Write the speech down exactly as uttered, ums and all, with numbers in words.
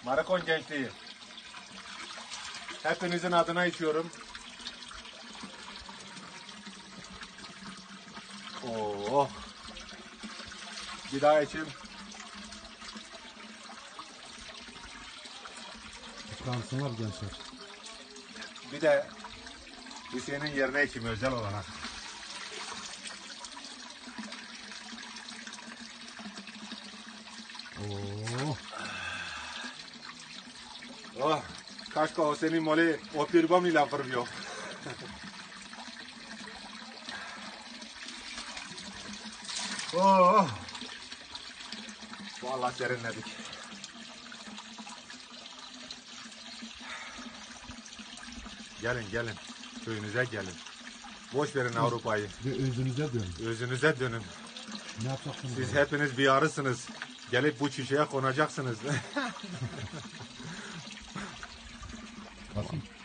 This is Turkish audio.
Marakon gençliği. Hepinizin adına içiyorum. Oh. Bir daha içeyim. Kansınlar gençler. Bir de Hüseyin'in yerine içeyim özel olarak. Oo. Oh. Kaşka o senin moli o pirbam ile yapırmıyor. Oh. Vallahi serinledik. Gelin gelin. Köyünüze gelin. Boş verin Avrupa'yı. Ve özünüze dönün. Özünüze dönün. Ne yapacaksınız? Siz hepiniz bir arısınız. Gelip bu çiçeğe konacaksınız. Bakın.